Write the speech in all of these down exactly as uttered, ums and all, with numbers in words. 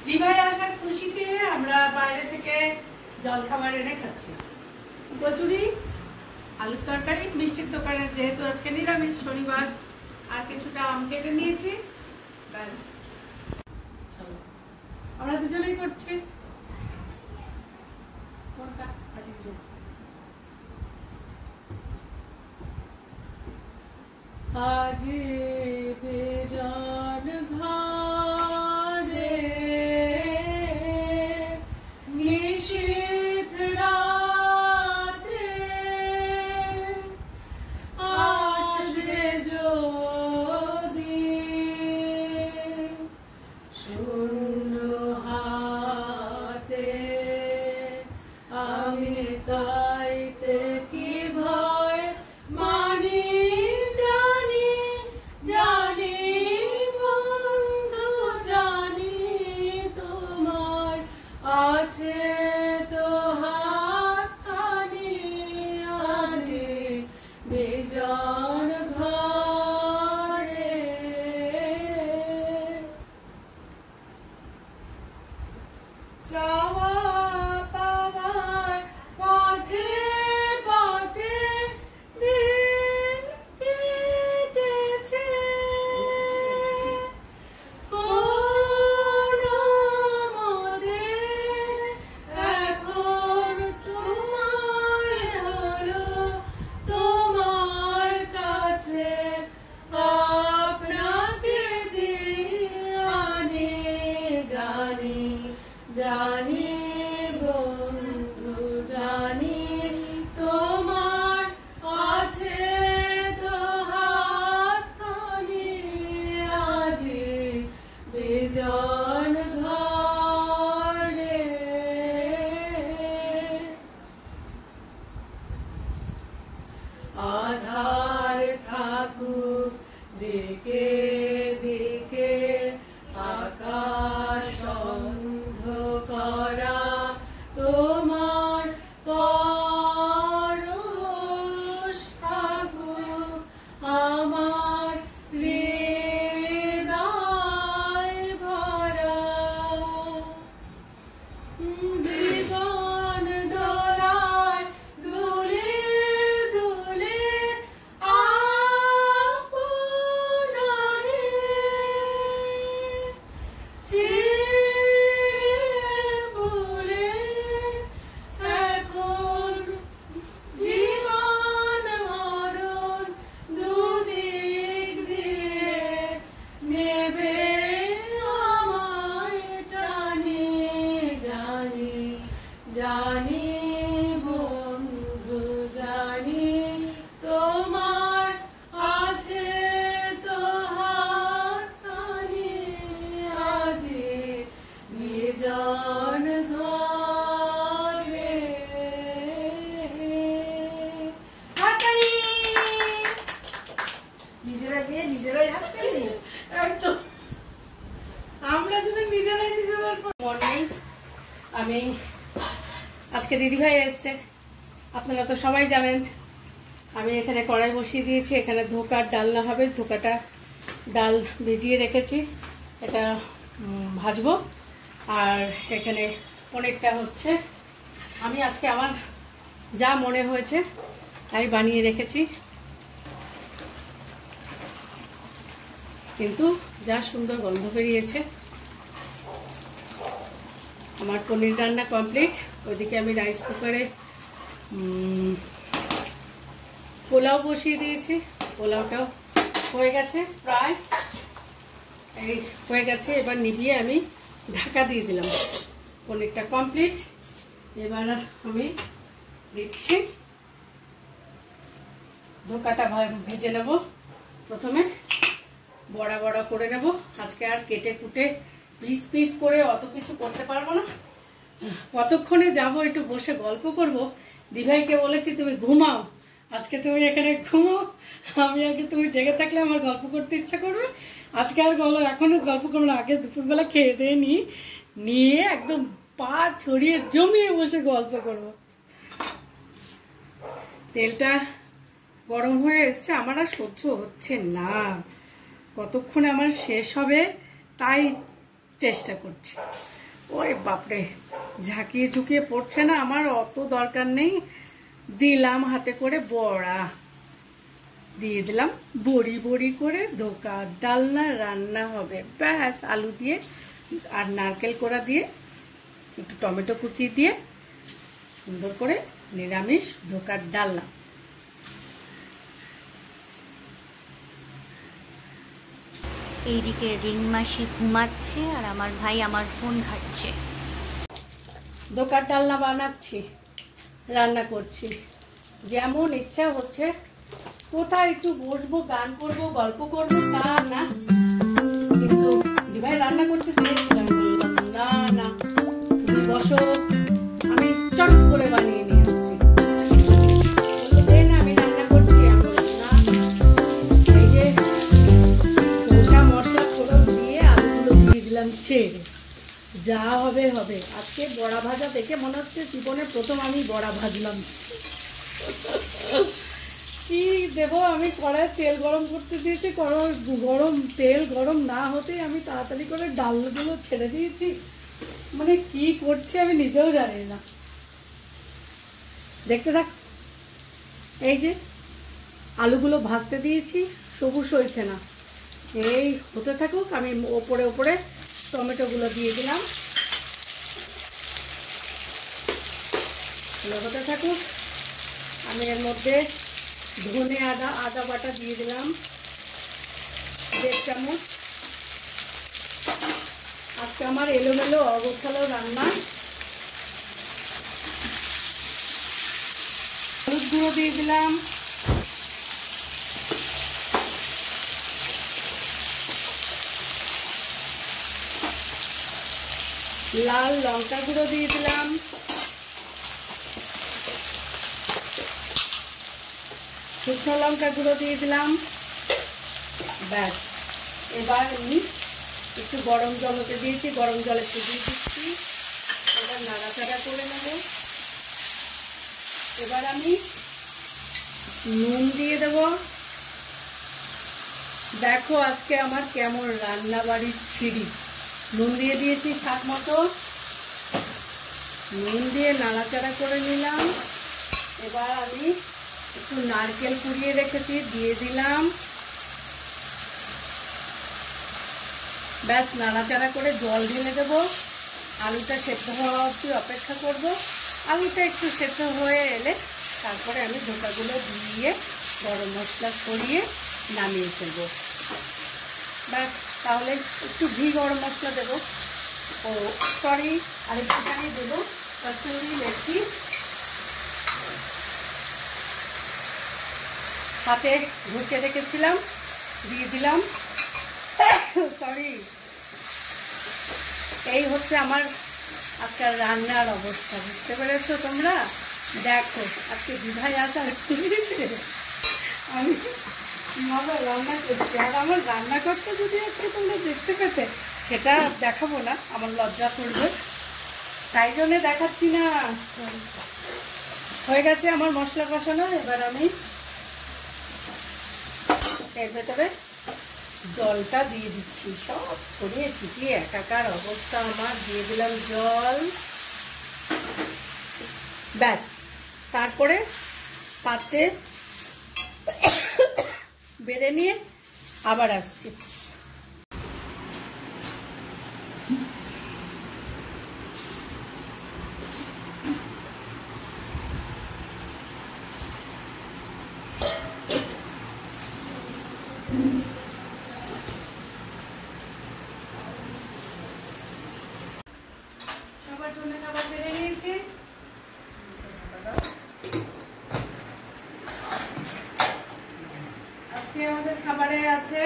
দিভাই আসার খুশিতে আমরা বাইরে থেকে জলখাবার এনে খাচ্ছি। কচুরি, আলুর তরকারি, মিষ্টির দোকানের যেহেতু আজকে নিরামিষ শনিবার, আর কিছুটা আম কেটে নিয়েছি, ব্যাস। চলো আমরা দুজনেই করছি। কোনটা আজ বেজান ঘরে নিশীথ রাতে আসবে যদি শূন্য হাতে আমি তাইতে কি ভয় মানি জানি জানি বন্ধু জানি তোমার আছে তো হাতখানি আজ বেজান ঘরে। চাওয়া পাওয়ার পথে পথে দিন কেটেছে, কোন মতে এখন তোমায় হলো তোমার কাছে আপনাকে দিয়ে আনি জানি জানি বন্ধু জানি তোমার আছে তো হাতখানি আজ বেজান ঘরে। আধার থাকুক দিকে দিকে আকাশ অন্ধকারা তোমার পরশ থাকুক আমার হৃদয় ভরা। জীবন দোলায় দুলে দুলে আপনারে চিরে বলে এখন জীবন মরণ দুদিক দিয়ে নেবে আমায় টানি জানি জানি বন্ধু জানি তোমার আছে তো হাতখানি আজ বেজান ঘরে। হাততালি। নিজেরা গিয়ে নিজেরাই হাততালি। একদম আমরা যদি নিজেরাই নিজেদের মর্নিং। আমি আজকে দিদিভাই এসছে, আপনারা তো সবাই জানেন। আমি এখানে কড়াই বসিয়ে দিয়েছি, এখানে ধোকার ডালনা হবে। ধোকাটা ডাল ভিজিয়ে রেখেছি, এটা উম, ভাজবো। আর এখানে পনিরটা হচ্ছে, আমি আজকে আমার যা মনে হয়েছে তাই বানিয়ে রেখেছি, কিন্তু যা সুন্দর গন্ধ বেরিয়েছে। আমার পনির রান্না কমপ্লিট। ওইদিকে আমি রাইস কুকারে পোলাও বসিয়ে দিয়েছি, পোলাওটাও হয়ে গেছে প্রায়, এই হয়ে গেছে। এবার নিভিয়ে আমি ঢাকা দিয়ে দিলাম, পনিরটা কমপ্লিট। এবার আমি দিচ্ছি ধোকাটা ভেজে নেব। প্রথমে বড়া বড়া করে নেব। আজকে আর কেটে কুটে পিস পিস করে অত কিছু করতে পারবো না। কতক্ষণে যাব একটু বসে গল্প করব। দিভাইকে বলেছি তুমি ঘুমাও, আজকে তুমি এখানে ঘুমাও, আমি আগে তুমি জেগে থাকলে আমার গল্প করতে ইচ্ছা করবে। আজকে আর গল্প এখনো গল্প করবো না, আগে দুপুরবেলা খেয়ে দিয়ে নি নিয়ে একদম পা ছড়িয়ে জমিয়ে বসে গল্প করব। তেলটা গরম হয়ে এসছে, আমার আর সহ্য হচ্ছে না, কতক্ষণে আমার শেষ হবে তাই চেষ্টা করছি। ওরে বাপরে, ঝাঁকিয়ে ঝুঁকিয়ে পড়ছে না, আমার অত দরকার নেই। দিলাম হাতে করে বড়া, দিয়ে দিলাম বড়ি বড়ি করে ধোকার ডালনা রান্না হবে। ব্যাস, আলু দিয়ে আর নারকেল কোড়া দিয়ে একটু টমেটো কুচি দিয়ে সুন্দর করে নিরামিষ ধোকার ডালনা। এইদিকে রিং মাসি ঘুমাচ্ছে আর আমার ভাই আমার ফোন ঘাটছে। ধোকার ডালনা বানাচ্ছি, রান্না করছি, যেমন ইচ্ছা হচ্ছে। কোথায় একটু বসবো, গান করবো, গল্প করবো, তা না। কিন্তু দিভাই রান্না করতে দিয়েছিলাম, বললাম না না তুমি বসো, আমি চট করে বানিয়ে নিয়ে আসছি। বললো দে না, আমি রান্না করছি। আমি বললাম না, এই যে কষা মশলা ফোড়ন দিয়ে আলুগুলো দিয়ে দিলাম ছেড়ে, যা হবে হবে। আজকে বড়া ভাজা দেখে মনে হচ্ছে জীবনে প্রথম আমি বড়া ভাজলাম। কি দেবো, আমি কড়ায় তেল গরম করতে দিয়েছি, গরম তেল গরম না হতেই আমি তাড়াতাড়ি করে ডালগুলো ছেড়ে দিয়েছি। মানে কি করছে আমি নিজেও জানি না। দেখতে থাক, এই যে আলুগুলো ভাজতে দিয়েছি, সবুজ হয়েছে না, এই হতে থাকুক। আমি ওপরে ওপরে টমেটোগুলো দিয়ে দিলাম, হতে থাকুক। আমি এর মধ্যে ধনে আদা আদা বাটা দিয়ে দিলাম দেড় চামচ। আজকে আমার এলোমেলো অগোছালো রান্না। হলুদ গুঁড়ো দিয়ে দিলাম, লাল লঙ্কা গুঁড়ো দিয়ে দিলাম, শুকনো লঙ্কা গুঁড়ো দিয়ে দিলাম। ব্যাস, এবার আমি একটু গরম জল হতে দিয়েছি, গরম জল একটু দিয়ে দিচ্ছি। এবার নাড়াচাড়া করে নেব। এবার আমি নুন দিয়ে দেব। দেখো আজকে আমার কেমন রান্না বাড়ির ছিরি। নুন দিয়ে দিয়েছি স্বাদ মতো, নুন দিয়ে নাড়াচাড়া করে নিলাম। এবার আমি একটু নারকেল কুড়িয়ে রেখেছি, দিয়ে দিলাম। ব্যাস, নাড়াচাড়া করে জল ঢেলে দেবো। আলুটা সেদ্ধ হওয়া অবধি অপেক্ষা করব। আলুটা একটু সেদ্ধ হয়ে এলে তারপরে আমি ধোকাগুলো দিয়ে গরম মশলা ছড়িয়ে নামিয়ে ফেলবো। ব্যাস, তাহলে একটু ঘি গরম মশলা দেবো। ও সরি, আরেকটুখানি দেবো কসুরি মেথি। হাতে ঘুচে রেখেছিলাম, দিয়ে দিলাম। সরি, এই হচ্ছে আমার আজকাল রান্নার অবস্থা। বুঝতে পেরেছো তোমরা? দেখো আজকে দিভাই আসার খুশিতে আমি কিভাবে রান্না করছি। আর আমার রান্না করতে যদি আজকে তোমরা দেখতে পেতে, সেটা দেখাবো না, আমার লজ্জা করবে, তাই জন্যে দেখাচ্ছি না। হয়ে গেছে আমার মশলা কষানো। এবার আমি এর ভেতরে জলটা দিয়ে দিচ্ছি, সব ছড়িয়ে ছিটিয়ে একাকার অবস্থা আমার। দিয়ে দিলাম জল। ব্যাস, তারপরে পাত্রে বেড়ে নিয়ে আবার আসছি। সবার জন্য খাবার বেড়ে নিয়েছি। আজকে আমাদের খাবারে আছে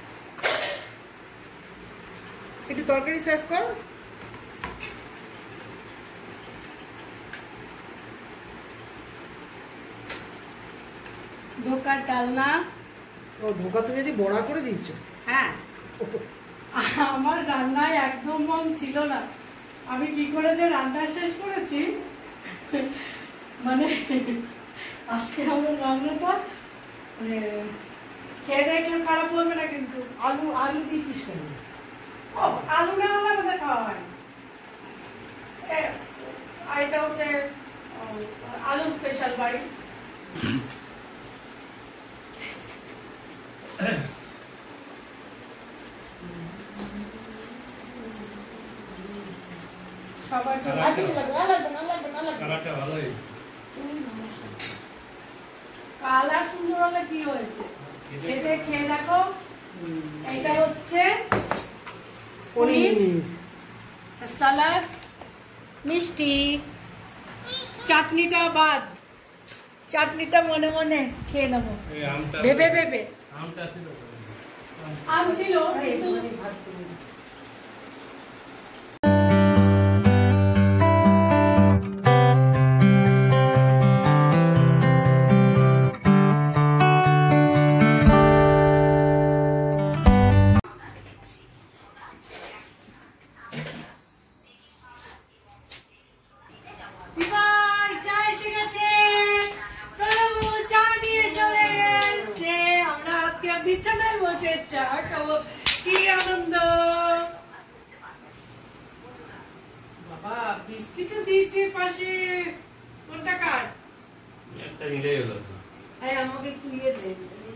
একটু তরকারি সার্ভ কর। ধোকার ডালনা। ও ধোকা তুমি যদি বড়া করে দিচ্ছ? হ্যাঁ, আমার রান্নায় একদম মন ছিল না। আমি কি করে যে রান্না শেষ করেছি, মানে আজকে আমার রান্নাটা খেয়ে দেখে খারাপ বলবে না কিন্তু। আলু আলু দিচ্ছিস কেন? ও আলু না হলে আমাদের খাওয়া হয় না। আর এটা হচ্ছে আলু স্পেশাল বাড়ি। সবার জন্য কালার সুন্দর হলে কি হয়েছে, খেতে খেয়ে দেখো। এটা হচ্ছে পনির, সালাদ, মিষ্টি, চাটনিটা বাদ, চাটনিটা মনে মনে খেয়ে নেবো ভেবে ভেবে। আম ছিল কিন্তু বিছানায় বসে চা খাবো, কি আনন্দ। বাবা বিস্কিটও দিয়েছে পাশে, কোনটা কার? একটা নিলেই হলো। এই আমাকে একটু ইয়ে দে,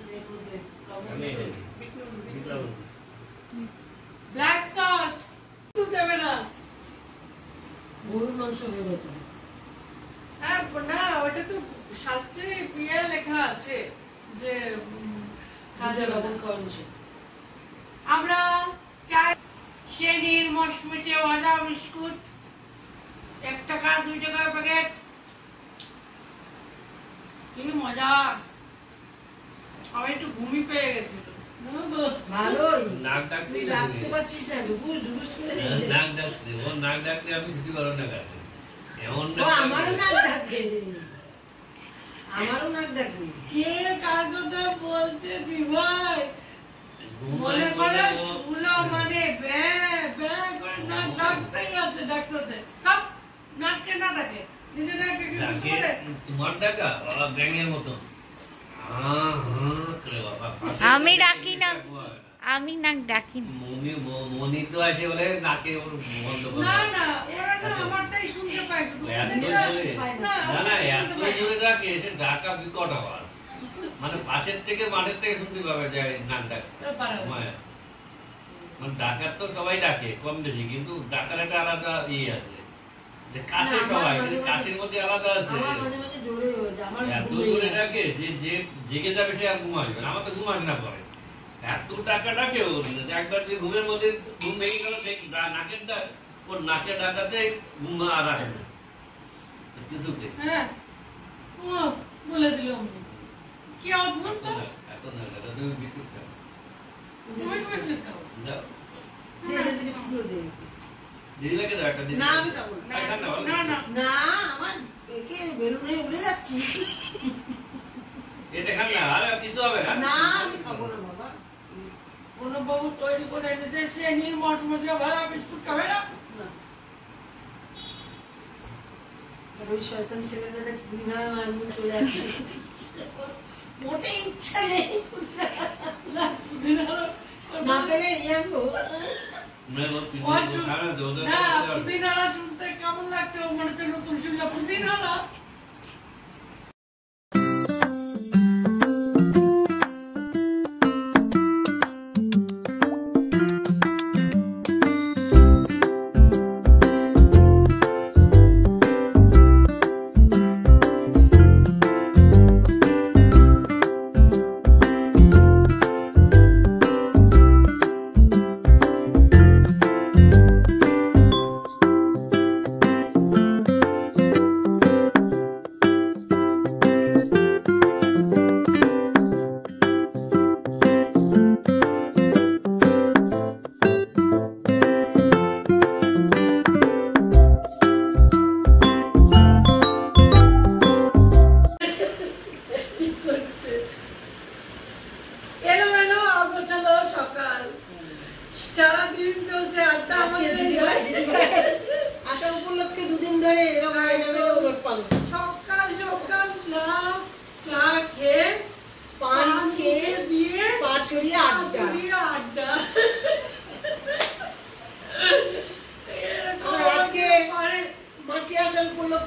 ব্ল্যাক সল্ট তো দেবে না, গরুর মাংস হয়ে যেত। হ্যাঁ না, ওটা তো শাস্ত্রে ইয়ে লেখা আছে যে আমরা চার শ্রেণীর মশমশে ভাজা বিস্কুট, এক টাকা দুই টাকার প্যাকেট, কি মজা। আমার একটু ঘুমি পেয়ে গেছিল। ভালোই নাক ডাকতে ডাকতে পারছিস না, ঢুকুস ঢুকুস করে নাক ডাকছে, ও নাক ডাকতে আমি ছুটি করো না কাছে এমন ও আমারও নাক ডাকে, আমারও নাক ডাকে। কে কার কথা বলছে দি ভাই? মনে করে শুনো মানে বে বে করে নাক ডাকতেই আছে, ডাকতেছে। কাপ নাককে না ডাকে, নিজে নাককে কি বুঝতে পারে? তোমার ডাকা বাবা ব্যাঙের মতো। আমি ডাকি না, আমি নাক ডাকি না। মনি মনি তো আছে বলে নাকে ওর বন্ধ করে। না না, ওরা না আমারটাই শুনতে পায় শুধু। না না, এত জোরে ডাকে সে ডাকা বিকট আওয়াজ, মানে পাশের থেকে মাঠের থেকে শুনতে পাবে যে নাক ডাকছে। মানে ডাকার তো সবাই ডাকে কম বেশি, কিন্তু ডাকার একটা আলাদা ইয়ে আছে, যে কাশে সবাই, কাশির মধ্যে আলাদা আছে। এত জোরে ডাকে যে যে জেগে যাবে সে আর ঘুম আসবে না। আমার তো ঘুম আসে না পরে, এত টাকা ডাকে ওর। একবার যে ঘুমের মধ্যে ঘুম ভেঙে গেল, নাকের ডাক ওর নাকের ডাকাতে ঘুম আর আসে না কিছুতে। হ্যাঁ ও বলে দিল কি অদ্ভুত তো। এত না, তুমি বিস্কুট খাও, তুমি বিস্কুট খাও, যাও দে দে বিস্কুট দে। দিদি লাগে দাও একটা, দিদি না আমি খাবো না। না না না আমার একে বেলুনে উড়ে যাচ্ছি। এটা খান না, আর কিছু হবে না। না আমি খাবো না বাবা। কোনো বাবু তৈরি করে এনেছে শ্রেণীর মশমশে ভাজা বিস্কুট খাবে না। ওই শয়তান ছেলেটা দিনা না নিয়ে চলে আসছে, মোটে ইচ্ছা নেই না পেলে নিয়ে আনবো। পুদিনারা শুনতে কেমন লাগছে? মনে হচ্ছে নতুন শুনলে পুদিনারা।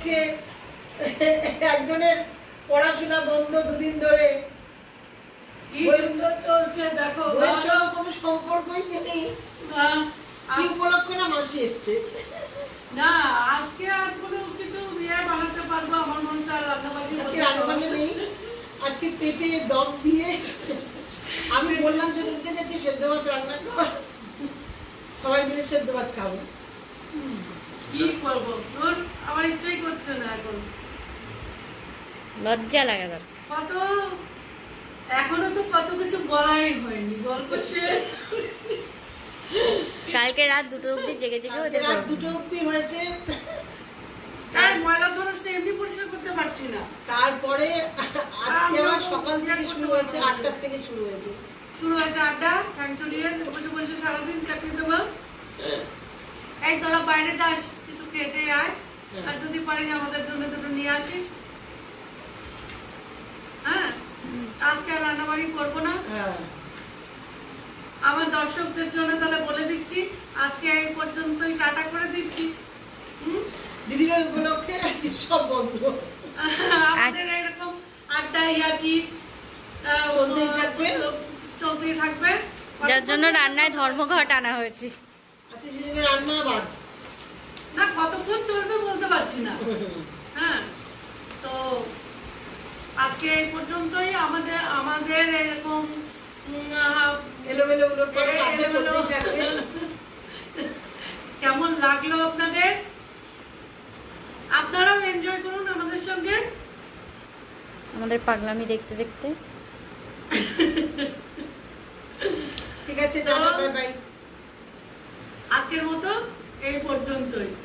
উপলক্ষে একজনের পড়াশোনা বন্ধ দুদিন ধরে, কি সুন্দর চলছে দেখো। বইয়ের সঙ্গে কোনো সম্পর্কই নেই। না, কি উপলক্ষে না মাসি এসছে? না আজকে আর কোনো কিছু ইয়ে বানাতে পারবো আমার মন চাল রান্নাবাড়ি আজকে রান্নাবান্না নেই, আজকে পেটে দম দিয়ে আমি বললাম যে মুখে যে সেদ্ধ ভাত রান্না কর, সবাই মিলে সেদ্ধ ভাত খাবো। কি করবো, তোর আমার ইচ্ছাই করছে না এখন। লজ্জা লাগা দরকার। কত এখনো তো কত কিছু বলাই হয়নি, গল্প শেষ। কালকে রাত দুটো অবধি জেগে জেগে কালকে ওদের রাত গল্প। দুটো অবধি হয়েছে। তাই ময়লা ছড়াসটা এমনি পরিষ্কার করতে পারছি না। তারপরে আজকে আবার সকাল থেকে শুরু হয়েছে, আটটার থেকে শুরু হয়েছে। শুরু হয়েছে আড্ডা, কাঞ্চলিয়ে বসে বসে সারাদিন চাকরি দেবো। এই তোরা বাইরে যাস, কিছু খেতে আয়, আর যদি পারিস আমাদের জন্য দুটো নিয়ে আসিস। হ্যাঁ, আজকে আর রান্নাবাড়ি করবো না। হ্যাঁ, আমার দর্শকদের জন্য তাহলে বলে দিচ্ছি, আজকে এই পর্যন্তই টাটা করে দিচ্ছি। দিদিভাই উপলক্ষে সব বন্ধ, আমাদের এরকম আড্ডা ইয়াকি আহ, চলতেই থাকবে। চলতেই থাকবে। যার জন্য রান্নায় ধর্মঘট আনা হয়েছে। আচ্ছা সেজন্য রান্না বাদ। না কতক্ষণ চলবে বলতে পারছি না। হ্যাঁ, তো আজকে এই পর্যন্তই। আমাদের আমাদের এরকম উম, আহ, এলোমেলো উলট পালট আড্ডা চলতেই থাকবে। কেমন লাগলো আপনাদের? আপনারাও এনজয় করুন আমাদের সঙ্গে। আমাদের পাগলামি দেখতে দেখতে। ঠিক আছে, টাটা, বাই বাই। আজকের মতো এই পর্যন্তই।